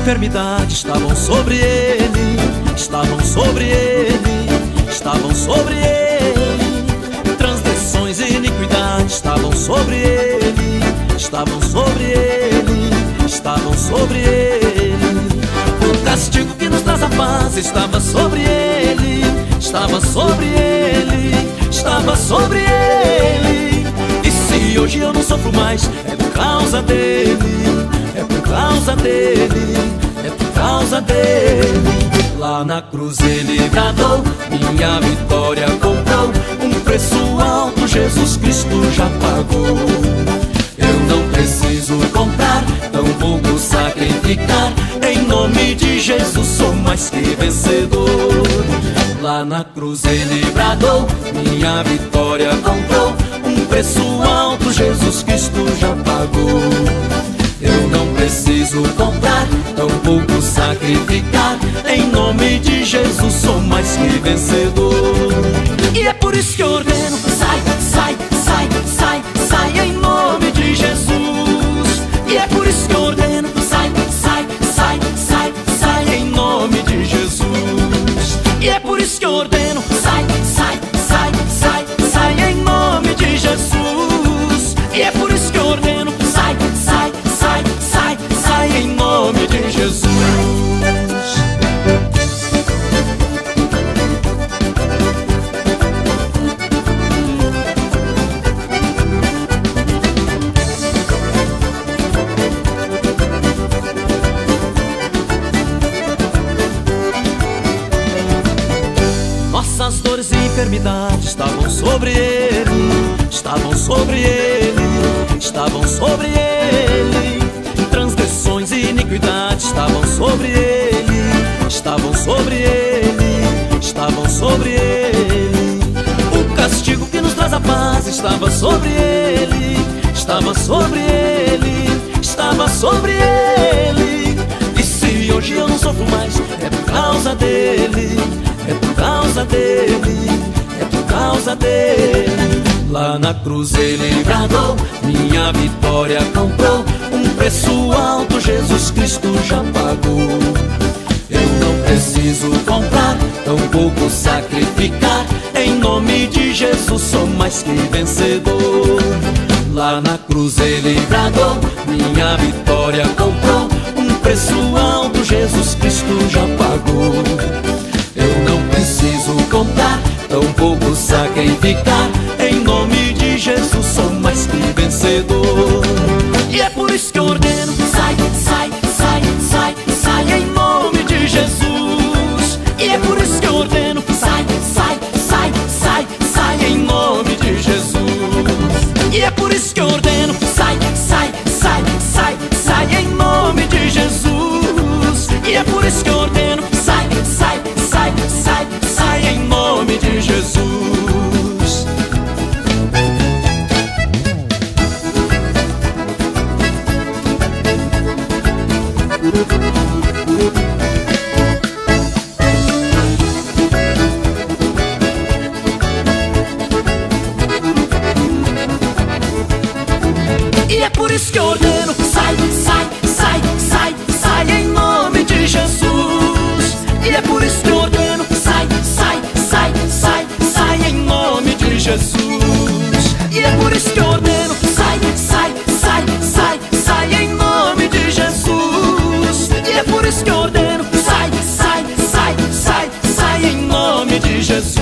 enfermidade estavam sobre ele, estavam sobre ele, estavam sobre ele. Transgressões e iniquidade estavam sobre ele, estavam sobre ele, estavam sobre ele. O castigo que nos traz a paz estava sobre ele, estava sobre ele, estava sobre ele. E se hoje eu não sofro mais, é por causa dele, é por causa dele, é por causa dele. Lá na cruz ele bradou, minha vitória comprou. Um preço alto Jesus Cristo já pagou. Eu não preciso comprar, tampouco sacrificar. Em nome de Jesus sou mais que vencedor. Lá na cruz ele bradou, minha vitória comprou. Um preço alto Jesus Cristo já pagou. Eu não preciso comprar, tampouco sacrificar. Em nome de Jesus sou mais que vencedor. E é por isso que eu ordeno: sai, sai, sai, sai, sai em nome de Jesus. E é por isso que eu ordeno: sai, sai, sai, sai, sai em nome de Jesus. E é por isso que eu ordeno: sai, sai, sai, sai, sai em nome de Jesus. E é por isso que eu ordeno: sai, sai, sai, sai, sai em nome de Jesus. Nossas dores e enfermidades estavam sobre ele, estavam sobre ele, estavam sobre ele. Transgressões e iniquidades estavam sobre ele, estavam sobre ele, estavam sobre ele. O castigo que nos traz a paz estava sobre ele, estava sobre ele, estava sobre ele. E se hoje eu não sofro mais, é por causa dele, é por causa dele, é por causa dele. Lá na cruz ele bradou, minha vitória comprou. Um preço alto Jesus Cristo já pagou. Eu não preciso comprar, tampouco sacrificar. Em nome de Jesus sou mais que vencedor. Lá na cruz ele bradou, minha vitória comprou. Um preço alto Jesus Cristo já pagou. Eu não preciso comprar, tampouco sacrificar. Em nome de Jesus sou mais que vencedor. E é por isso que eu ordeno: sai, sai, sai, sai, sai em nome de Jesus. E é por isso que eu ordeno: sai, sai, sai, sai, sai em nome de Jesus. E é por isso que eu ordeno: sai, sai, sai, sai, sai em nome de Jesus. E é por isso que eu ordeno: sai, sai, sai, sai, sai em nome de Jesus. E é por isso que eu ordeno: sai, sai, sai, sai, sai em nome de Jesus. E é por isso que eu ordeno: sai, sai, sai, sai, sai em nome de Jesus. E é por isso que eu ordeno: sai, sai, sai, sai, sai em nome de Jesus. E é por isso que eu ordeno: sai, sai, sai, sai, sai em nome de Jesus.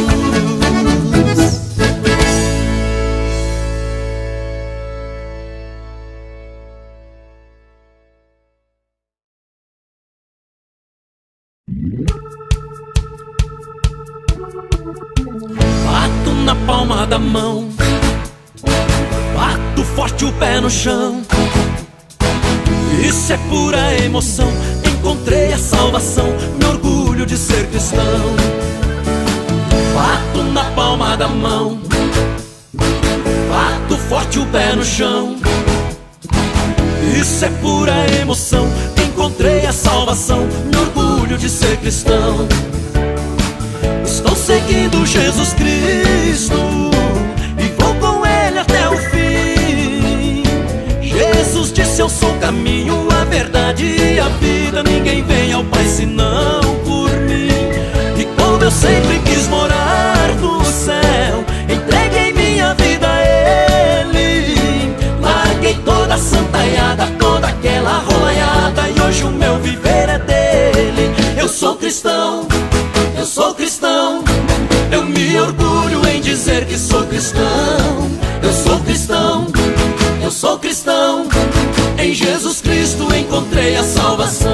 Bato na palma da mão, bato forte o pé no chão. Isso é pura emoção, encontrei a salvação, me orgulho de ser cristão. Bato na palma da mão, bato forte o pé no chão. Isso é pura emoção, encontrei a salvação, me orgulho de ser cristão. Estou seguindo Jesus Cristo e vou com Ele até o fim. Jesus disse eu sou o caminho, a verdade e a vida. Ninguém vem ao Pai senão por mim. E como eu sempre quis morar no céu, entreguei minha vida a Ele. Larguei toda a santaiada, toda aquela rolaiada, e hoje o meu viver é dele. Eu sou cristão, eu sou cristão. Eu me orgulho em dizer que sou cristão. Eu sou cristão, eu sou cristão. Em Jesus Cristo encontrei a salvação.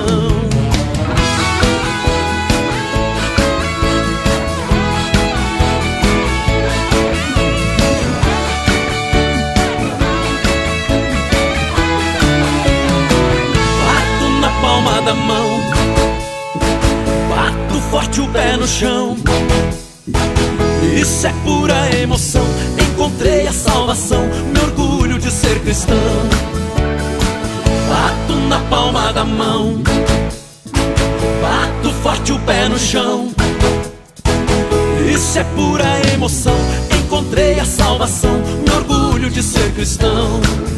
Bato na palma da mão, bato forte o pé no chão. Isso é pura emoção. Encontrei a salvação, me orgulho de ser cristão. Bato na palma da mão, bato forte o pé no chão. Isso é pura emoção. Encontrei a salvação, me orgulho de ser cristão.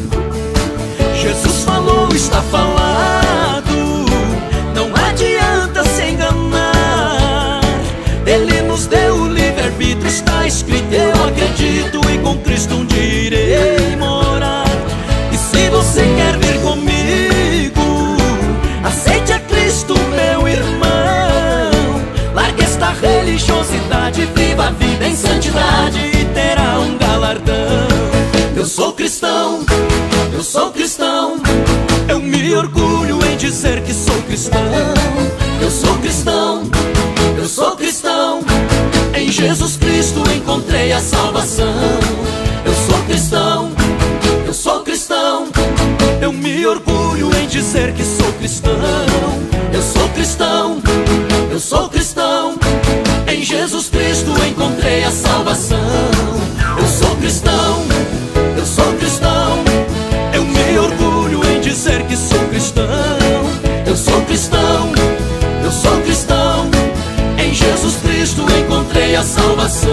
Jesus falou, está falado, não adianta se enganar. Ele nos deu o livre-arbítrio, está escrito, eu acredito, e com Cristo um dia irei morar. E se você quer vir comigo, aceite a Cristo, meu irmão. Largue esta religiosidade, viva a vida em santidade e terá um galardão. Eu sou cristão, eu sou cristão. Eu me orgulho em dizer que sou cristão. Eu sou cristão, eu sou cristão. Em Jesus Cristo encontrei a salvação. Eu sou cristão, eu sou cristão. Eu me orgulho em dizer que sou cristão. Eu sou cristão, eu sou cristão. Em Jesus Cristo encontrei a salvação. Eu sou cristão, eu sou cristão. Eu me orgulho em dizer que sou cristão. Eu sou cristão, eu sou cristão. Em Jesus Cristo encontrei a salvação.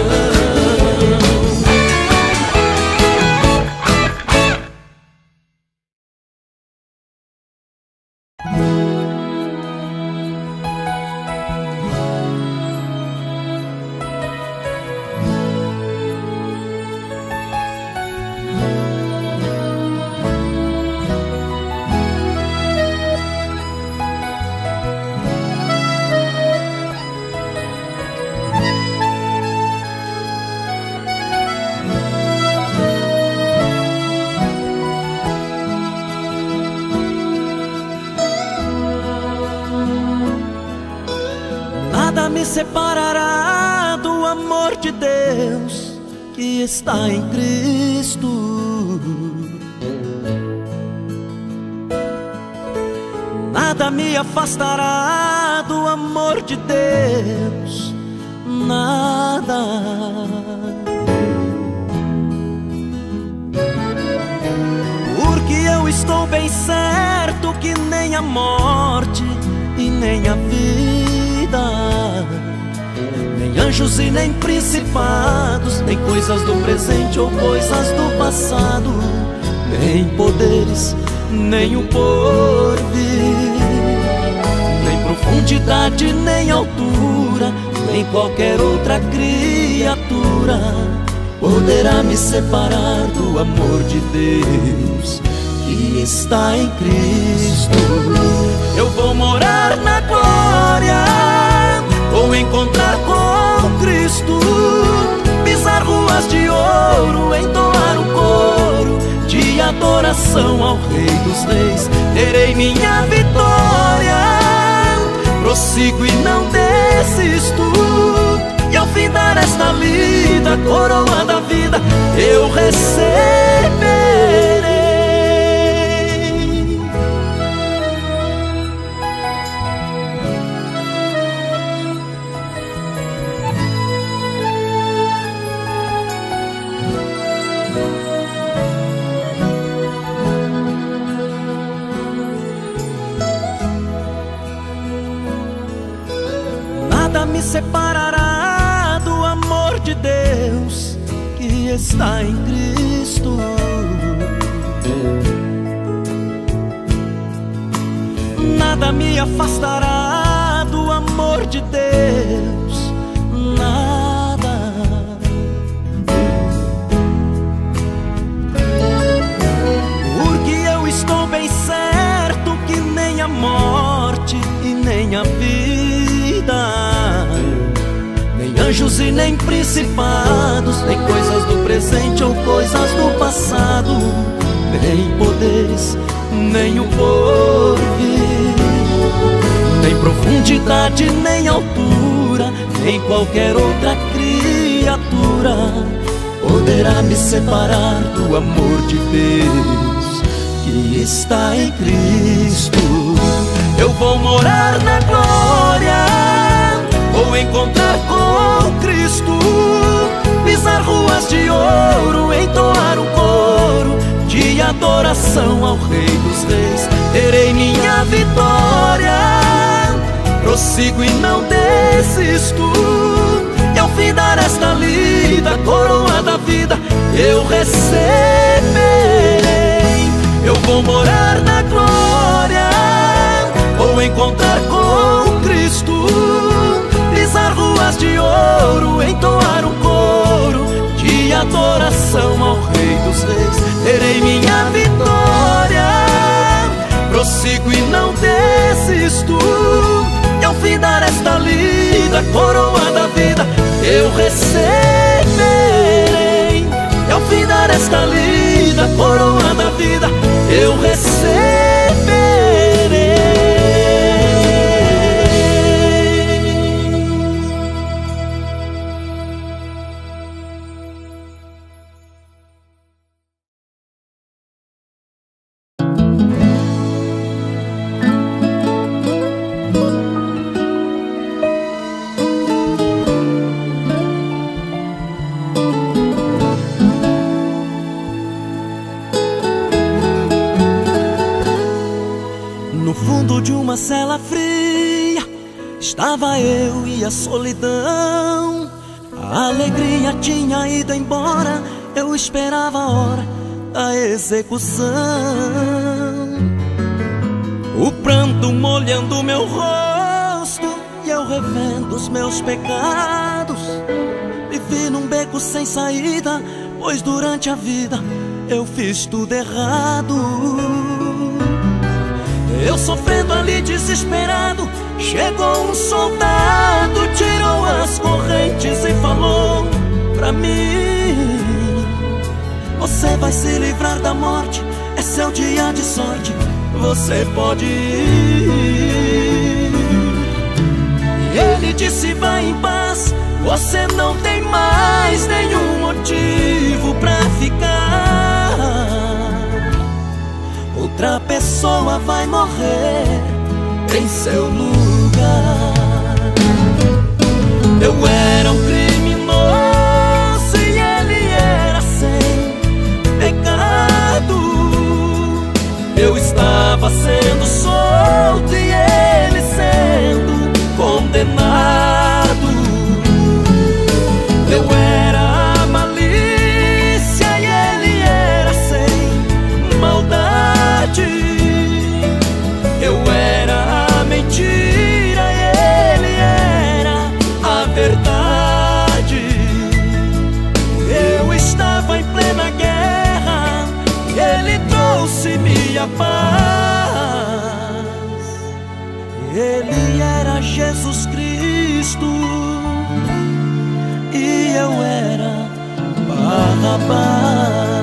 Nada me separará do amor de Deus que está em Cristo. Nada me afastará do amor de Deus, nada. Porque eu estou bem certo que nem a morte e nem a vida, nem anjos e nem principados, nem coisas do presente ou coisas do passado, nem poderes, nem o porvir, nem profundidade, nem altura, nem qualquer outra criatura poderá me separar do amor de Deus que está em Cristo. Eu vou morar na glória, vou encontrar com Cristo, pisar ruas de ouro, entoar um coro de adoração ao Rei dos Reis. Terei minha vitória, prossigo e não desisto, e ao findar esta lida, coroa da vida eu receberei. Nada me separará do amor de Deus que está em Cristo. nada me afastará do amor de Deus, nada. Porque eu estou bem certo que nem a morte e nem a vida, nem anjos e nem principados, nem coisas do presente ou coisas do passado, nem poderes, nem o porvir, nem profundidade, nem altura, nem qualquer outra criatura poderá me separar do amor de Deus que está em Cristo. Eu vou morar na glória, vou encontrar com Cristo, pisar ruas de ouro, entoar um coro de adoração ao Rei dos Reis. Terei minha vitória, prossigo e não desisto, e ao findar esta lida, coroa da vida eu receberei. Eu vou morar na glória, vou encontrar com Cristo, pisar ruas de ouro, entoar um coro de adoração ao Rei dos Reis. Terei minha vitória, prossigo e não desisto, e ao findar esta lida, coroa da vida eu receberei. E ao findar esta lida, coroa da vida eu receberei. Uma cela fria, estava eu e a solidão. A alegria tinha ido embora, eu esperava a hora da execução. O pranto molhando meu rosto e eu revendo os meus pecados. Vivi num beco sem saída, pois durante a vida eu fiz tudo errado. Eu sofrendo ali desesperado, chegou um soldado, tirou as correntes e falou pra mim: você vai se livrar da morte, é seu dia de sorte, você pode ir. E ele disse: vai em paz, você não tem mais nenhum motivo pra ficar. Outra pessoa vai morrer em seu lugar. Eu era um criminoso e ele era sem pecado. Eu estava sendo solto e ele sendo condenado. Eu era a malícia e ele era sem maldade. Eu era a mentira e ele era a verdade. Eu estava em plena guerra e ele trouxe-me a paz. Ele era Jesus Cristo e eu era Barrabás.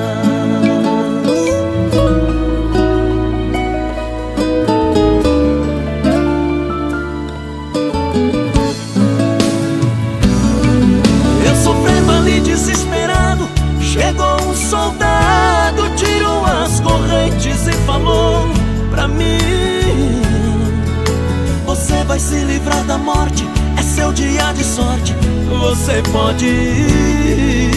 Desesperado, chegou um soldado, tirou as correntes e falou pra mim: você vai se livrar da morte, é seu dia de sorte, você pode ir.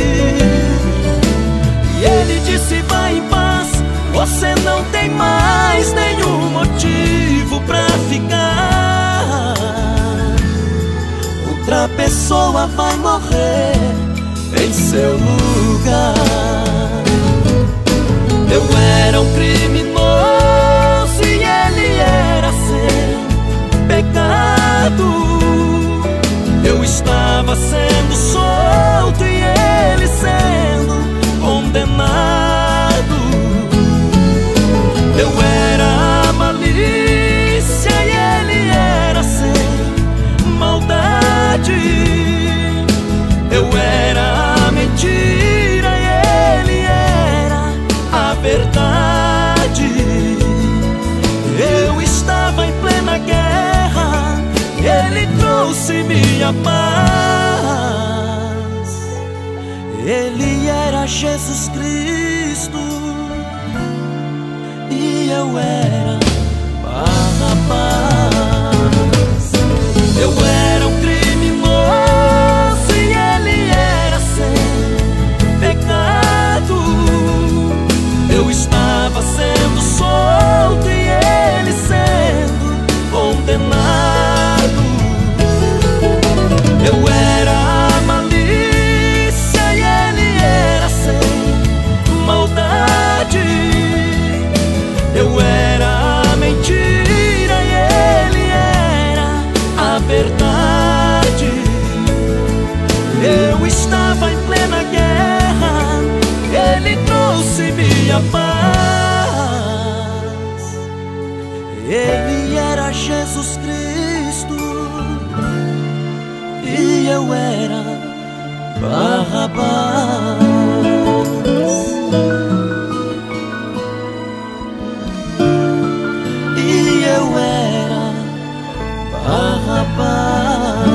E ele disse: vai em paz, você não tem mais nenhum motivo pra ficar. Outra pessoa vai morrer em seu lugar. Eu era um criminoso e ele ele era sem pecado. Eu estava sendo solto e ele sendo condenado. Eu era a malícia e ele era sem maldade. Eu era a mentira e ele era a verdade. Eu estava em plena guerra, ele trouxe-me a paz. Ele era Jesus Cristo e eu era Barrabás. Eu era um criminoso e ele era sem pecado. Eu estava sendo solto e ele sendo condenado. Eu era a malícia e ele era sem maldade. Eu era a mentira e ele era a verdade. Eu estava em plena guerra, ele trouxe-me a paz. Ele era Jesus Cristo e eu era Barrabás. E eu era Barrabás.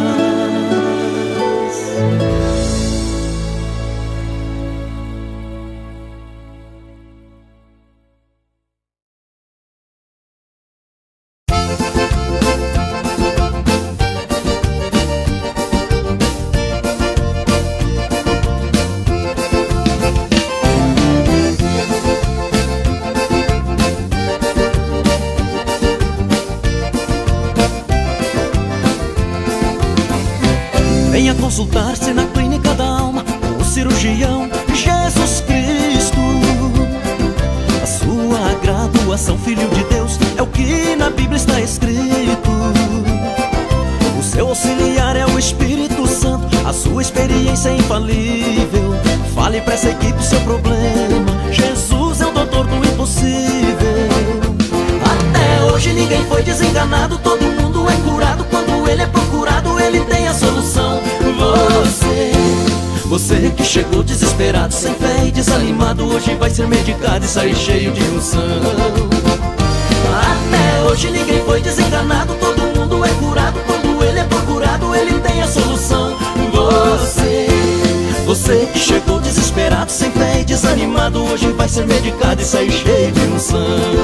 Venha consultar-se na clínica da alma com o cirurgião Jesus Cristo. A sua graduação, Filho de Deus, é o que na Bíblia está escrito. O seu auxiliar é o Espírito Santo, a sua experiência é infalível. Fale pra essa equipe o seu problema, Jesus é o doutor do impossível. Até hoje ninguém foi desenganado, todo mundo é curado. Quando ele é procurado, ele tem a solução. Você que chegou desesperado, sem fé e desanimado, hoje vai ser medicado e sair cheio de unção. Até hoje ninguém foi desenganado, todo mundo é curado. Quando ele é procurado, ele tem a solução. Você que chegou desesperado, sem fé e desanimado, hoje vai ser medicado e sair cheio de unção.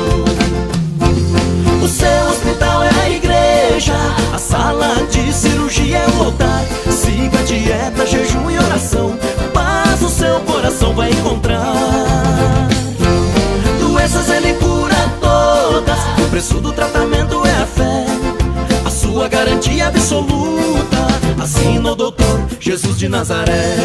O seu hospital é a igreja, a sala de cirurgia é o altar. Siga a dieta, jejum e oração, paz o seu coração vai encontrar. Doenças ele cura todas, o preço do tratamento é a fé, a sua garantia absoluta. Assina o doutor Jesus de Nazaré.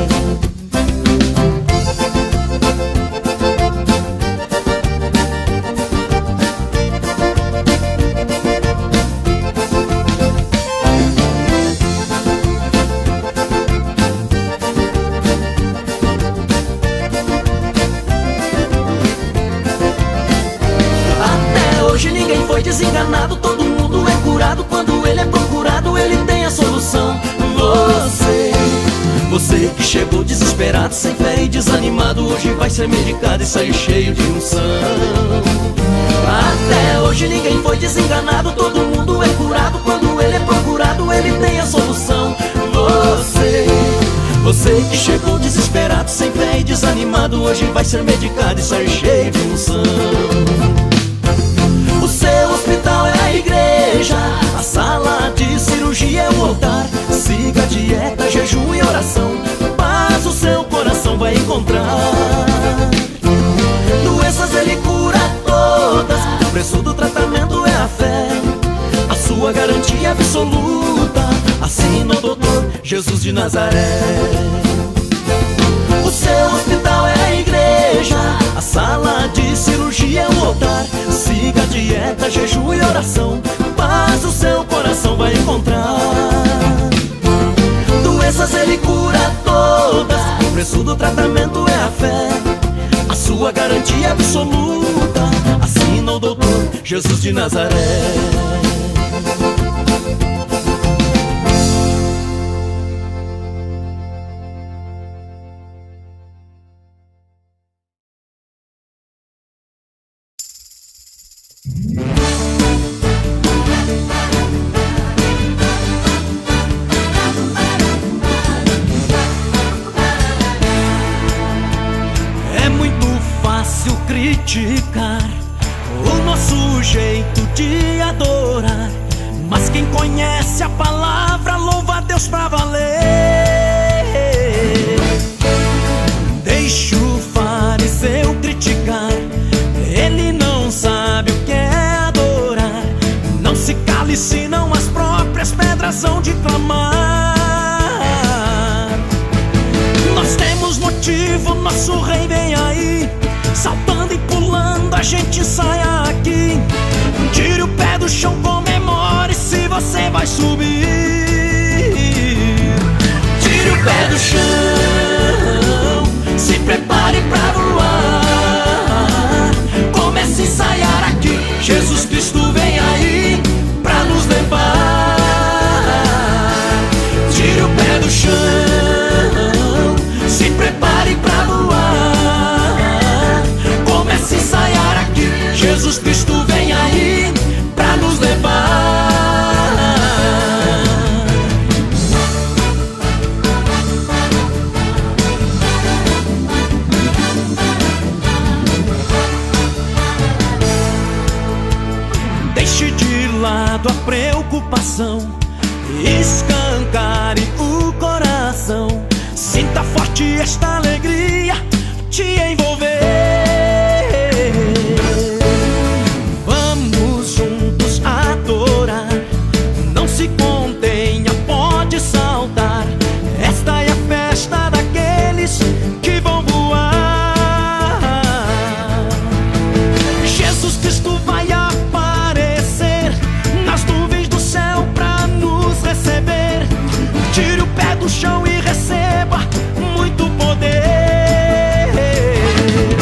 Desenganado, todo mundo é curado. Quando ele é procurado, ele tem a solução. Você que chegou desesperado, sem fé e desanimado, hoje vai ser medicado e sair cheio de unção. Até hoje ninguém foi desenganado, todo mundo é curado. Quando ele é procurado, ele tem a solução. Você que chegou desesperado, sem fé e desanimado, hoje vai ser medicado e sair cheio de unção. O seu hospital é a igreja, a sala de cirurgia é o altar. Siga a dieta, jejum e oração, paz o seu coração vai encontrar. Doenças ele cura todas, o preço do tratamento é a fé, a sua garantia absoluta. Assina o doutor Jesus de Nazaré. O seu hospital é a igreja, a sala de cirurgia cirurgia é um altar. Siga a dieta, jejum e oração, paz o seu coração vai encontrar. Doenças ele cura todas, o preço do tratamento é a fé, a sua garantia absoluta. Assina o doutor Jesus de Nazaré. É muito fácil criticar o nosso jeito de adorar, mas quem conhece a palavra louva a Deus pra valer. Deixa o fariseu criticar, ele não sabe o que é adorar. Não se cale senão as próprias pedras hão de clamar. Nós temos motivo, nosso rei vem aí, saltando e pulando, a gente ensaia aqui. Tire o pé do chão, comemore se você vai subir. Tire o pé do chão, se prepare pra voar. Comece a ensaiar aqui, Jesus Cristo vem aí pra nos levar. Tire o pé do chão, se prepare pra voar. Comece a ensaiar aqui, Jesus Cristo vem aí pra nos levar. Deixe de lado a preocupação, escancare o coração. Sinta forte esta alegria te envolver. Vamos juntos adorar, não se contenha, pode saltar. Esta é a festa daqueles que vão voar. Jesus Cristo vai aparecer nas nuvens do céu pra nos receber. Tire o pé do chão e receba muito poder.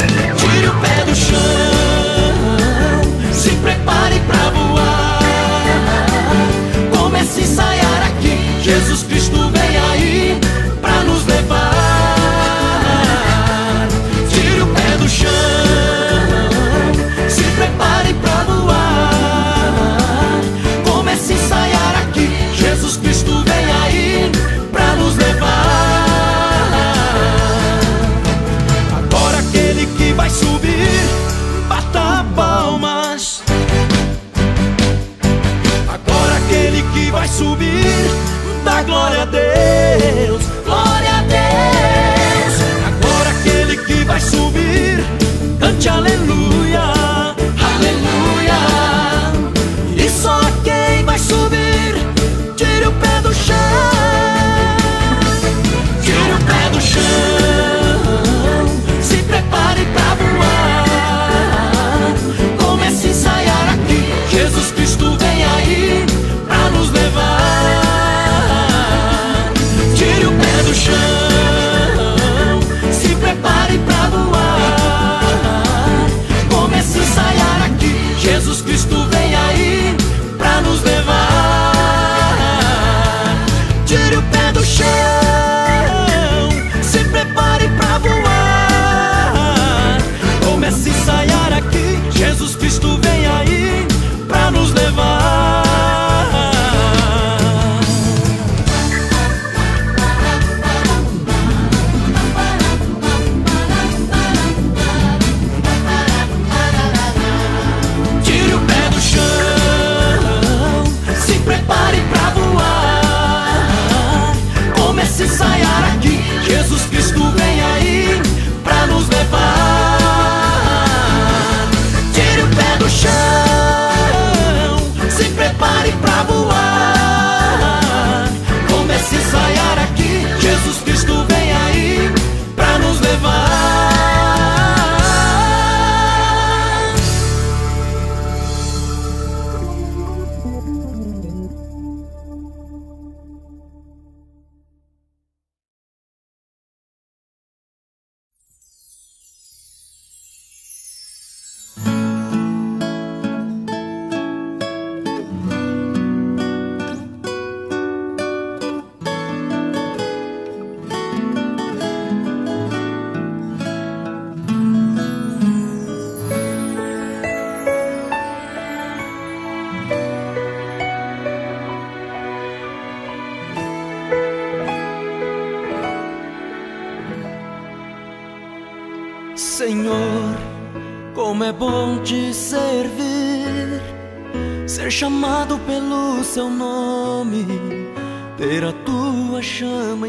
Senhor, como é bom te servir, ser chamado pelo seu nome, ter a tua chama em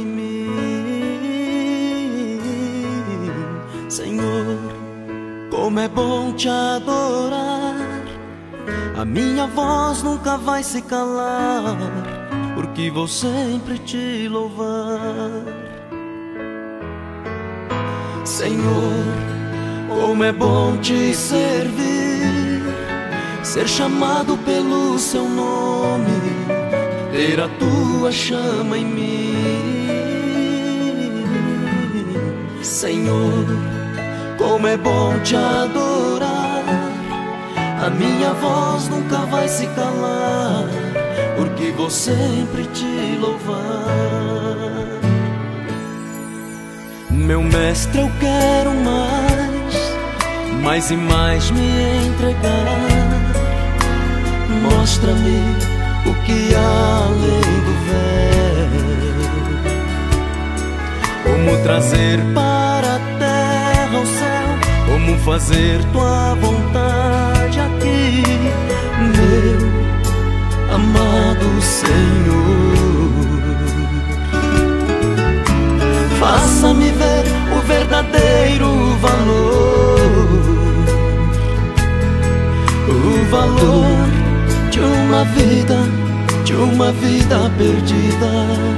mim. Senhor, como é bom te adorar, a minha voz nunca vai se calar, porque vou sempre te louvar. Senhor, como é bom te servir, ser chamado pelo seu nome, ter a tua chama em mim. Senhor, como é bom te adorar, a minha voz nunca vai se calar, porque vou sempre te louvar. Meu mestre, eu quero mais e mais me entregar. Mostra-me o que há além do véu, como trazer para a terra o céu, como fazer tua vontade aqui, meu amado Senhor. Faça-me ver o verdadeiro valor, o valor de uma vida perdida,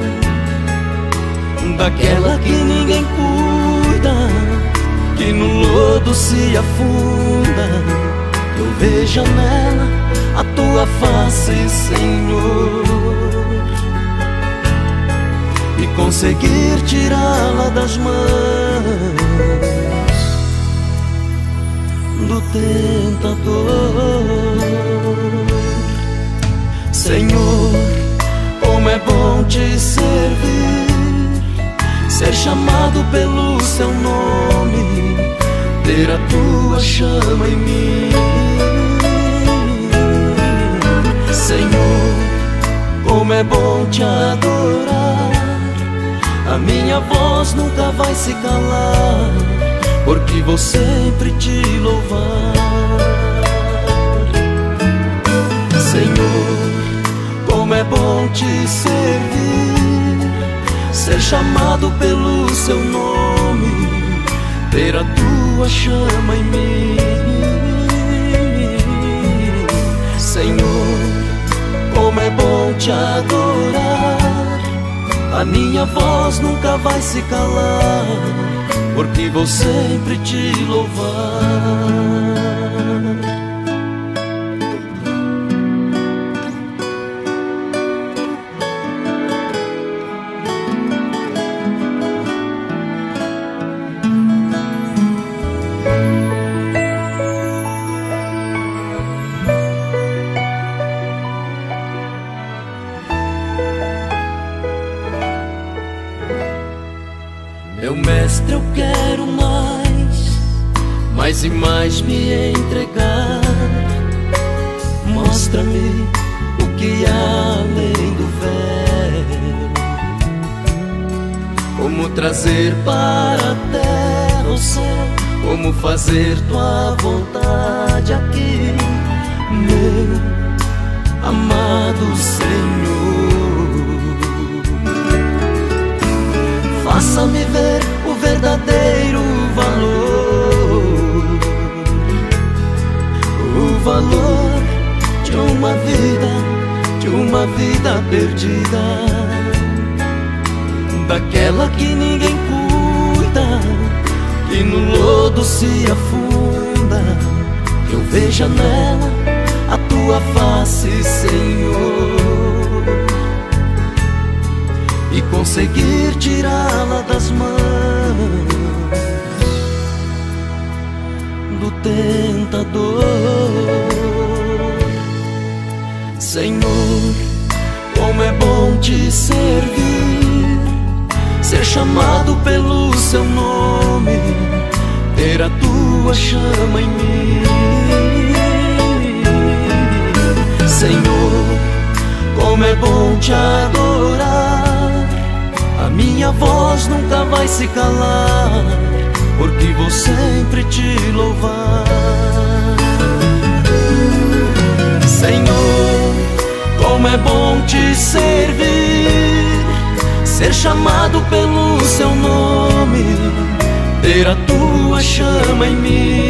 daquela que ninguém cuida, que no lodo se afunda. Que eu veja nela a tua face, Senhor, e conseguir tirá-la das mãos do tentador. Senhor, como é bom te servir, ser chamado pelo seu nome, ter a tua chama em mim. Senhor, como é bom te adorar, a minha voz nunca vai se calar, porque vou sempre te louvar. Senhor, como é bom te servir, ser chamado pelo seu nome, ter a tua chama em mim. Senhor, como é bom te adorar, a minha voz nunca vai se calar, porque vou sempre te louvar. Meu mestre, eu quero mais e mais me entregar. Mostra-me o que há além do véu, como trazer para a terra o céu, como fazer tua vontade aqui, meu amado Senhor. Faça-me ver o verdadeiro valor, o valor de uma vida perdida, daquela que ninguém cuida, que no lodo se afunda. Que eu veja nela a tua face, Senhor, e conseguir tirá-la das mãos do tentador. Senhor, como é bom te servir, ser chamado pelo seu nome, ter a tua chama em mim. Senhor, como é bom te adorar, a minha voz nunca vai se calar, porque vou sempre te louvar. Senhor, como é bom te servir, ser chamado pelo seu nome, ter a tua chama em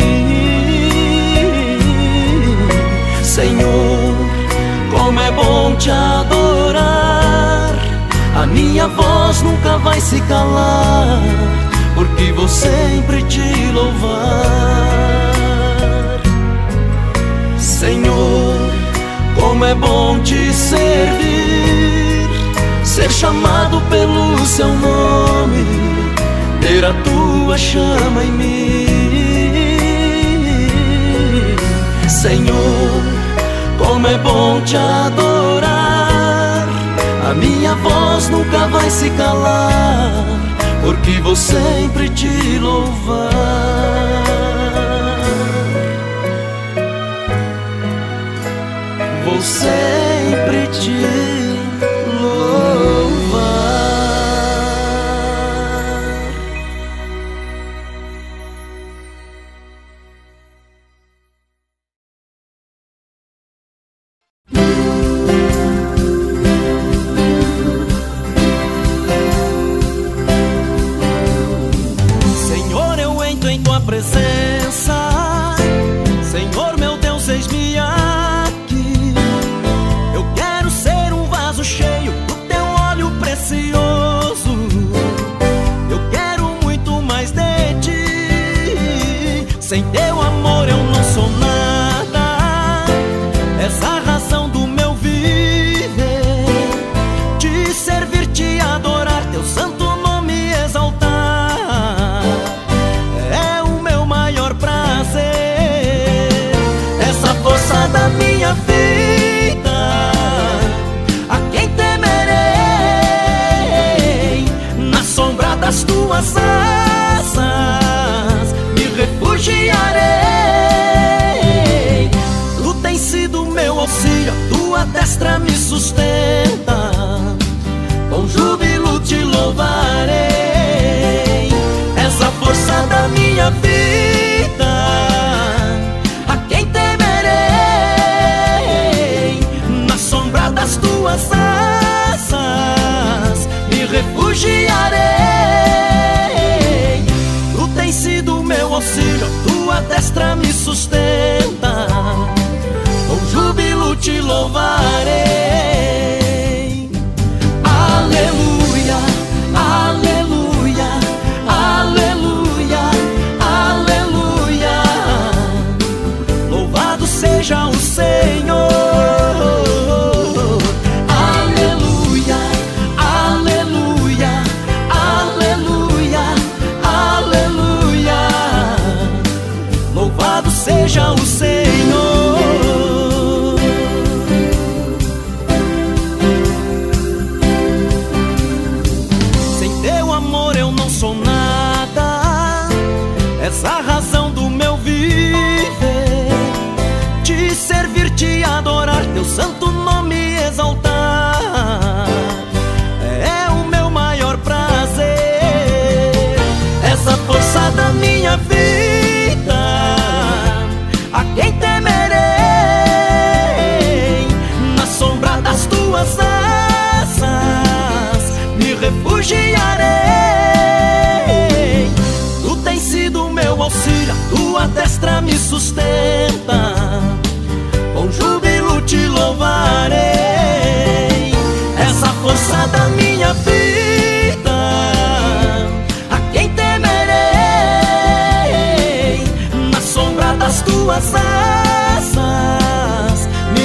mim. Senhor, como é bom te adorar, a minha voz nunca vai se calar, porque vou sempre te louvar. Senhor, como é bom te servir, ser chamado pelo seu nome, ter a tua chama em mim. Senhor, como é bom te adorar, a minha voz nunca vai se calar, porque vou sempre te louvar. Vou sempre te louvar. Senhor, eu entro em tua presença. Senhor, meu Deus, eis-me aqui. Eu quero ser um vaso cheio do teu óleo precioso. Eu quero muito mais de ti. Sem teu amor eu não sou nada. És a razão do meu viver. Te servir, te adorar, teu santo nome exaltar, é o meu maior prazer. Essa força da minha vida, a quem temerei? Na sombra das tuas asas me refugiarei. Tu tens sido meu auxílio, tua destra me sustenta. Com júbilo te louvarei. És a força da minha vida, a quem temerei? Na sombra das tuas asas me refugiarei. Tu tens sido meu auxílio, tua destra me sustenta. Com júbilo te louvarei. Aleluia, aleluia, aleluia, aleluia. Louvado seja o Senhor. Aleluia, aleluia, aleluia, aleluia. Louvado seja o Senhor. Sou nada, és a razão do meu viver. Te servir, te adorar, teu santo nome exaltar, é o meu maior prazer. És a força da minha vida, a quem temerei? Na sombra das tuas asas me refugiarei. Meu auxílio, tua destra me sustenta. Com júbilo te louvarei. Essa força da minha vida, a quem temerei? Na sombra das tuas asas me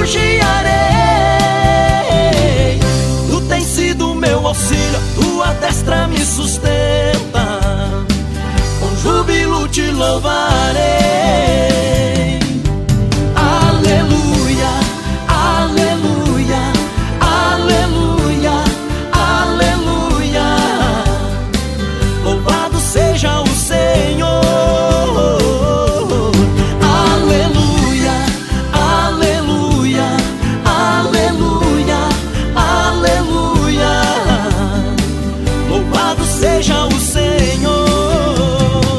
refugiarei. Tu tens sido meu auxílio, tua destra me sustenta. Júbilo te louvarei. Aleluia, aleluia, aleluia, aleluia. Louvado seja o Senhor. Aleluia, aleluia, aleluia, aleluia. Louvado seja o Senhor.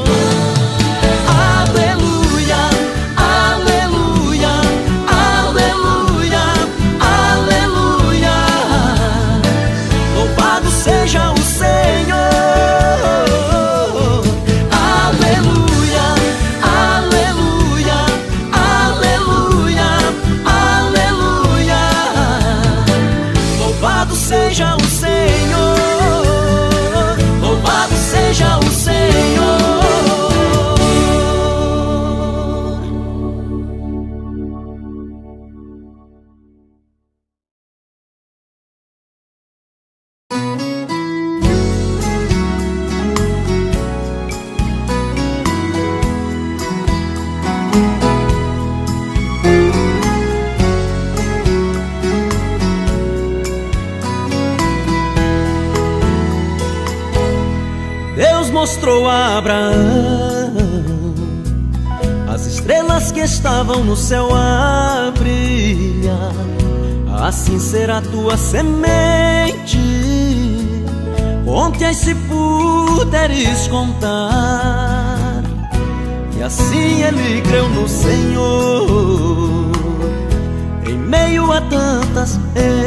Deus mostrou a Abraão as estrelas que estavam no céu a brilhar. Assim será tua semente, conte-as se puderes contar. E assim ele creu no Senhor, em meio a tantas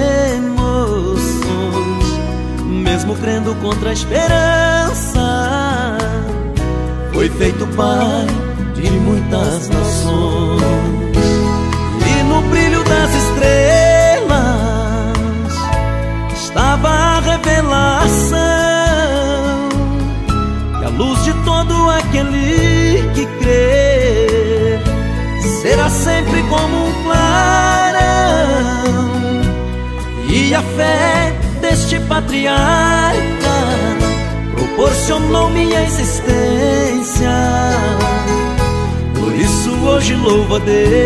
emoções, mesmo crendo contra a esperança, foi feito pai de muitas nações. E no brilho das estrelas estava a revelação, que a luz de todo aquele que crê será sempre como um clarão. E a fé deste patriarca proporcionou minha existência. Por isso hoje louvo a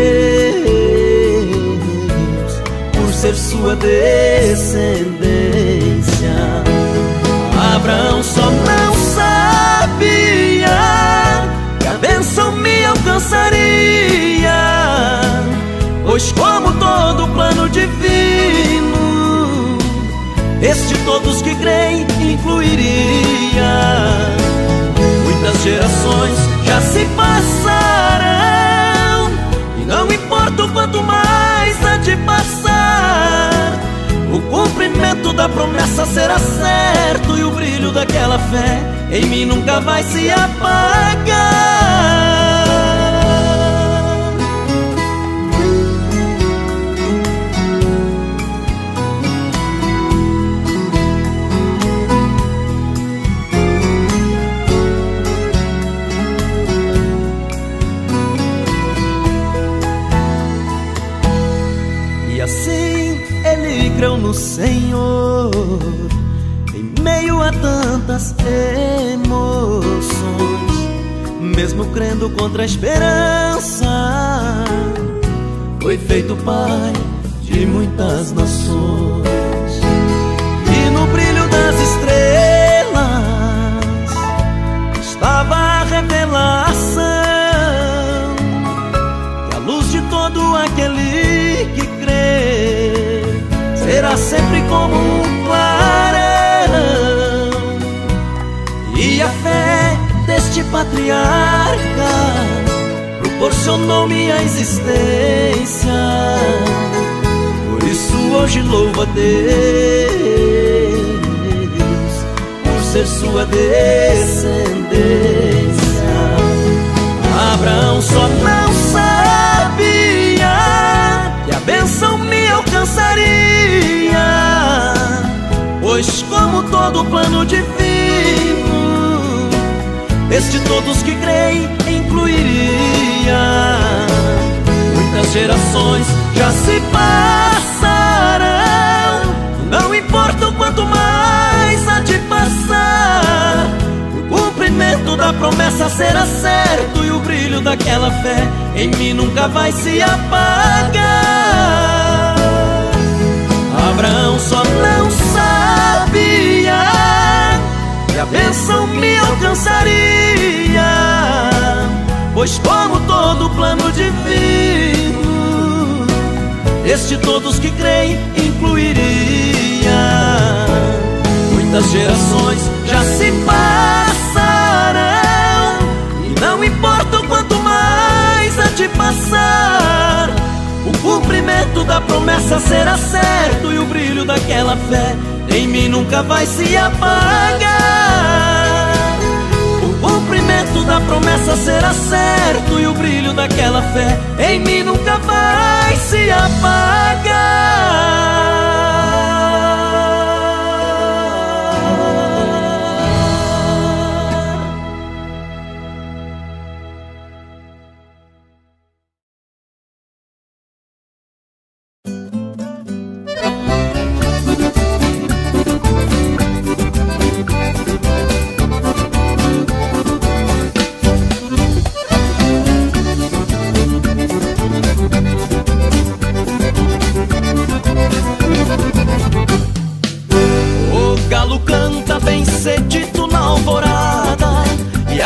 Deus por ser sua descendência. Abraão só não sabia que a bênção me alcançaria, pois como todo plano divino, este todos que creem incluiria. Muitas gerações já se passarão, e não importa o quanto mais há de passar, o cumprimento da promessa será certo, e o brilho daquela fé em mim nunca vai se apagar. Assim ele creu no Senhor, em meio a tantas emoções, mesmo crendo contra a esperança, foi feito pai de muitas nações. E no brilho das estrelas estava a revelação, que a luz de todo aquele que será sempre como um clarão. E a fé deste patriarca proporcionou minha existência. Por isso hoje louvo a Deus por ser sua descendência. Abraão só não sabia que a bênção me alcançaria, pois como todo plano divino, este todos que creem incluiria. Muitas gerações já se passarão, não importa o quanto mais há de passar, o cumprimento da promessa será certo, e o brilho daquela fé em mim nunca vai se apagar. Abraão só não sabia que a bênção me alcançaria, pois como todo plano divino, este todos que creem incluiria. Muitas gerações já se passarão, e não importa o quanto mais há de passar, o cumprimento da promessa será certo, e o brilho daquela fé em mim nunca vai se apagar. O cumprimento da promessa será certo, e o brilho daquela fé em mim nunca vai se apagar. O galo canta bem cedito na alvorada,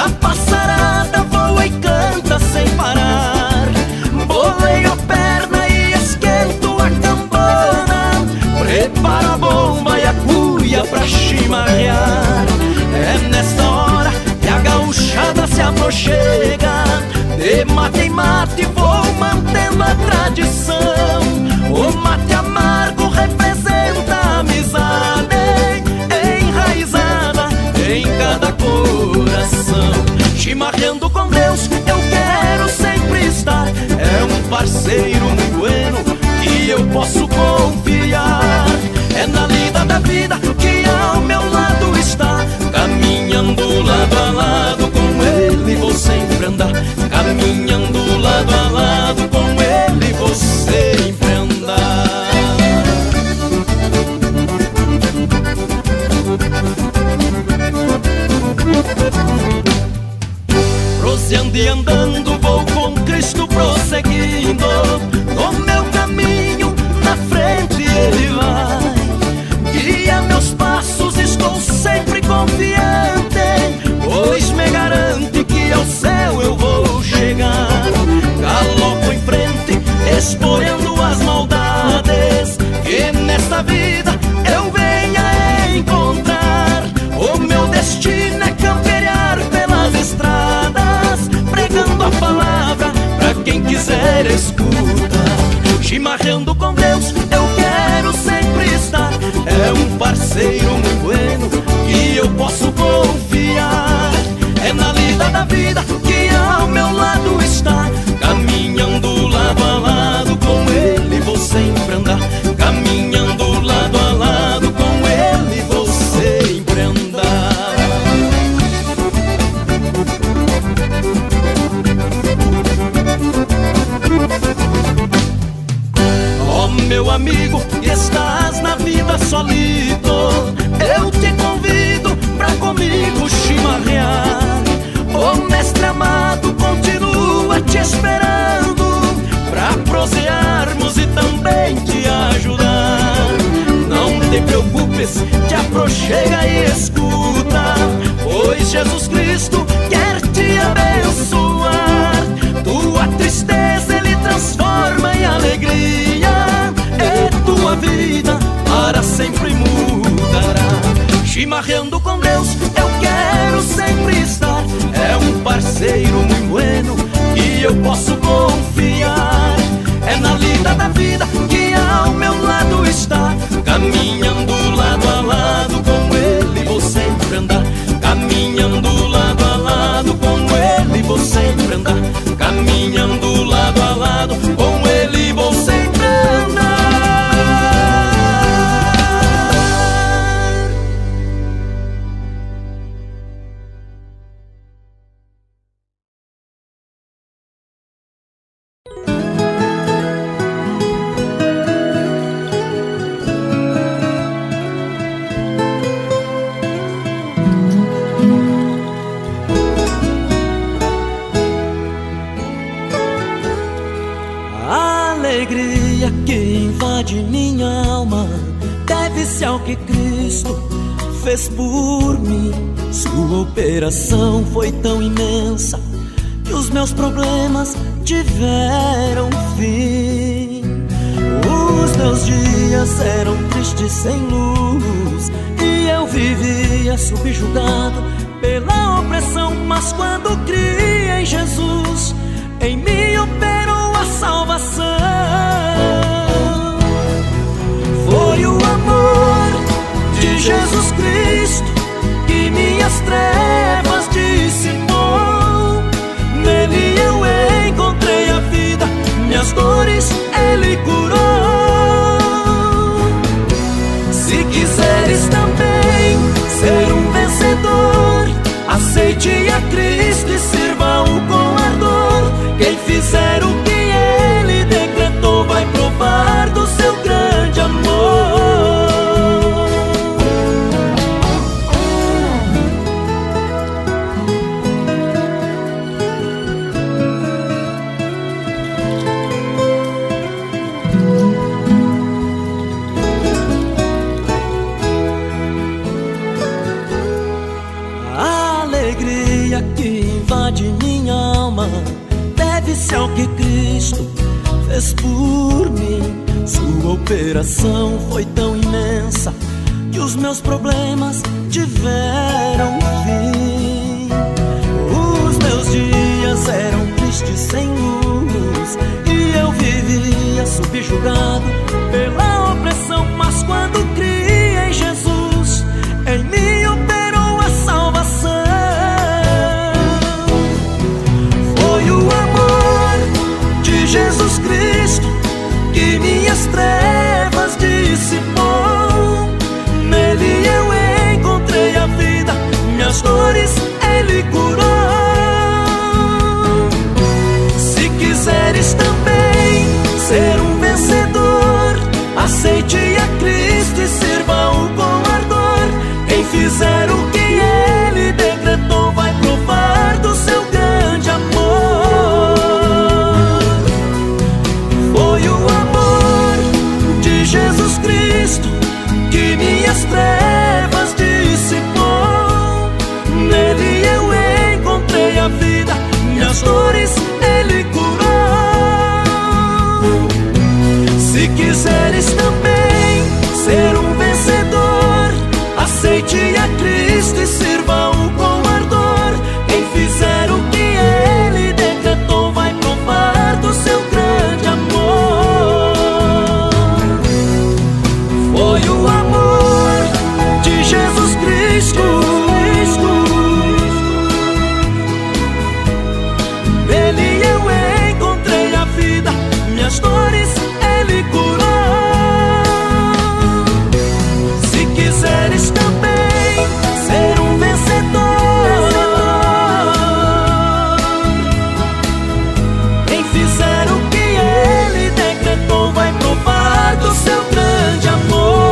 a passarada voa e canta sem parar. Boleio a perna e esquento a cambona, prepara a bomba e a cuia pra chimarrear. É nesta hora que a gauchada se aproxega, de mate em mate vou mantendo a tradição. O mate amargo representa a amizade enraizada em cada coração. Chimarreando com Deus eu quero sempre estar, é um parceiro muito bueno que eu posso confiar. É na lida da vida que ao meu lado está, caminhando lado a lado com ele vou sempre andar. Caminhando lado a lado com ele vou sempre andar. Proseando e andando vou com Cristo prosseguindo, no meu caminho na frente ele vai. Guia meus passos, estou sempre confiante, pois me garante que ao céu eu vou chegar. Galopo em frente, esporeando as maldades que nesta vida eu venha encontrar. O meu destino é camperiar pelas estradas, pregando a palavra pra quem quiser escutar. Chimarreando com Deus eu quero sempre estar, é um parceiro muito bueno que eu posso confiar. É na lida da vida que ao meu lado está, caminhando lado a lado com ele vou sempre andar. Caminhando lado a lado com ele vou sempre andar. Ó meu amigo, estás na vida solito, eu te convido pra comigo chimarrear. O mestre amado continua te esperando, pra prosearmos e também te ajudar. Não te preocupes, te aproxega e escuta, pois Jesus Cristo quer te abençoar. Tua tristeza ele transforma em alegria, e tua vida para sempre mudará. Chimarreando com Deus eu quero sempre estar, é um parceiro muito bueno que eu posso confiar. É na lida da vida que ao meu lado está, caminhando lado a lado com ele vou sempre andar. Caminhando lado a lado com ele vou sempre andar. Caminhando lado a lado com ele vou sempre andar. Alegria que invade minha alma deve-se ao que Cristo fez por mim. Sua operação foi tão imensa que os meus problemas tiveram fim. Os meus dias eram tristes sem luz e eu vivia subjugado pela opressão. Mas quando criei em Jesus, em mim operou a salvação. Foi o amor de Jesus Cristo que minhas trevas dissipou. Nele eu encontrei a vida, minhas dores Ele curou. Se quiseres também ser um vencedor, aceite a Cristo e sirva-o com ardor. Quem fizer o que Ele decretou vai provar do seu grande amor. A alegria alegria que invade minha alma deve-se ao que Cristo fez por mim. Sua operação foi tão imensa que os meus problemas tiveram fim. Os meus dias eram tristes sem luz e eu vivia subjugado pela opressão. Mas quando criei em Jesus, em mim operou a salvação. Foi o amor de Jesus Cristo que minhas trevas dissipou. Nele eu encontrei a vida, minhas dores Ele curou. Se quiseres também ser um vencedor, aceite a Cristo e sirva-o com ardor. Quem fizer o que Ele decretou vai provar do seu grande amor. Foi o amor de Jesus Cristo que minhas trevas dissipou. Nele eu encontrei a vida, minhas dores Ele curou. Se quiseres também ser um vencedor, aceite a Cristo e sirva-o com ardor. Quem fizer o que Ele decretou vai provar do seu grande amor. Foi o amor de Jesus Cristo. Nele eu encontrei a vida, minhas dores Ele curou. Se quiseres também ser um vencedor, quem fizer o que Ele decretou vai provar do seu grande amor.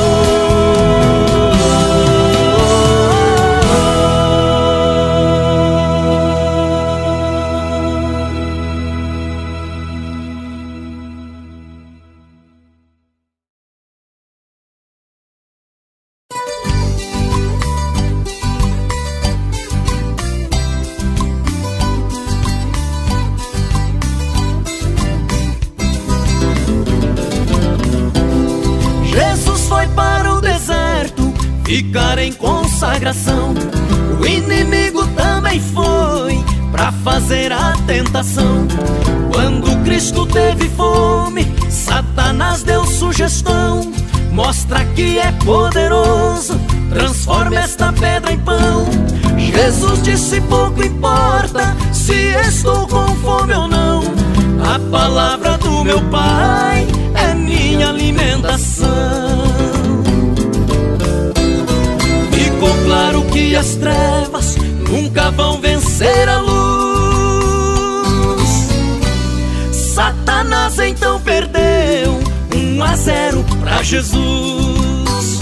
Jesus foi para o deserto ficar em consagração. O inimigo também foi para fazer a tentação. Quando Cristo teve fome, Satanás deu sugestão. Mostra que é poderoso, transforma esta pedra em pão. Jesus disse: pouco importa se estou com fome ou não. A palavra do meu Pai é minha alimentação. Ficou claro que as trevas nunca vão vencer a luz. Satanás então perdeu 1-0 pra Jesus.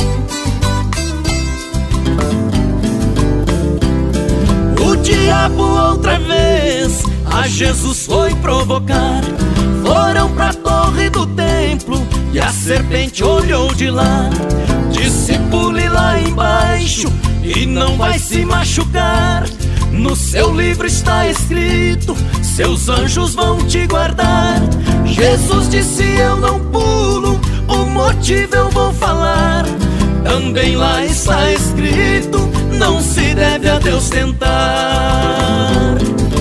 O diabo outra vez a Jesus foi provocar. Foram pra torre do templo e a serpente olhou de lá. Disse: pule lá embaixo e não vai se machucar. No seu livro está escrito: seus anjos vão te guardar. Jesus disse: eu não pulo, o motivo eu vou falar. Também lá está escrito: não se deve a Deus tentar.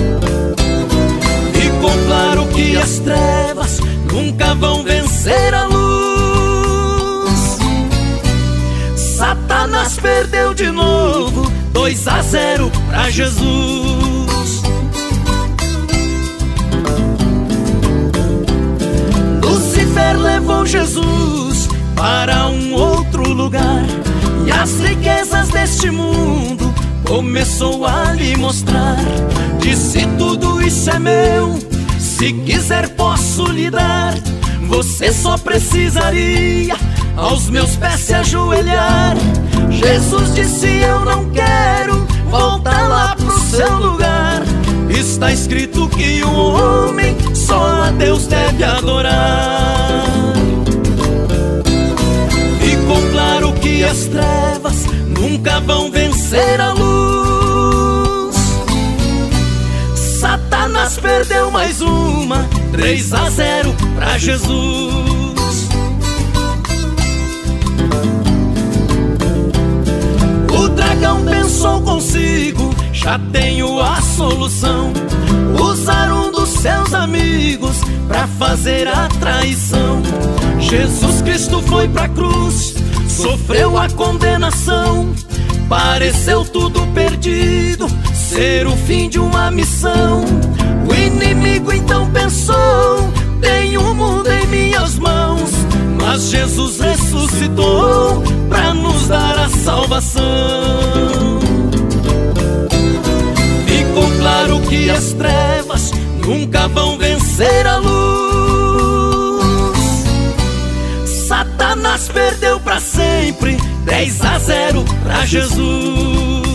Ficou claro que as trevas nunca vão vencer a luz. Satanás perdeu de novo 2-0 pra Jesus. Lúcifer levou Jesus para um outro lugar e as riquezas deste mundo começou a lhe mostrar. Disse: tudo isso é meu, se quiser posso lhe dar. Você só precisaria aos meus pés se ajoelhar. Jesus disse: eu não quero voltar lá pro seu lugar. Está escrito que o homem só a Deus deve adorar. Ficou claro que as trevas nunca vão vencer a luz. perdeu mais uma, 3-0 pra Jesus. O dragão pensou consigo, já tenho a solução. Usar um dos seus amigos pra fazer a traição. Jesus Cristo foi pra cruz, sofreu a condenação. Pareceu tudo perdido, ser o fim de uma missão. O inimigo então pensou, tenho o mundo em minhas mãos. Mas Jesus ressuscitou pra nos dar a salvação. Ficou claro que as trevas nunca vão vencer a luz. Satanás perdeu pra sempre, 10-0 pra Jesus.